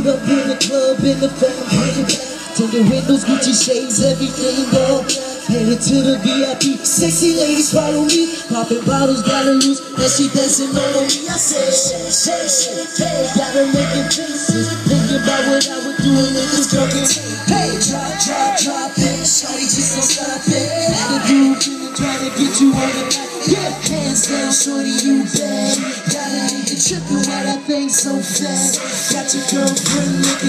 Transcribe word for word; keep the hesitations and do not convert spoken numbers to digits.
Pulled up in the club in the phantom. Tinted windows, Gucci shades, everything up. Headed to the V I P, sexy ladies follow me. Popping bottles, gotta lose, and she dancing all on me. I said, shake, shake, shake, hey, gotta make it faces. Thinking about what I would do in this broken. Hey, drop, drop, drop it, shawty just don't stop it. Gotta do, feeling trying to get you on the back. Yeah, hands down, shorty, you bad. Gotta make it trippin' while I think so fast. Got your girlfriend looking.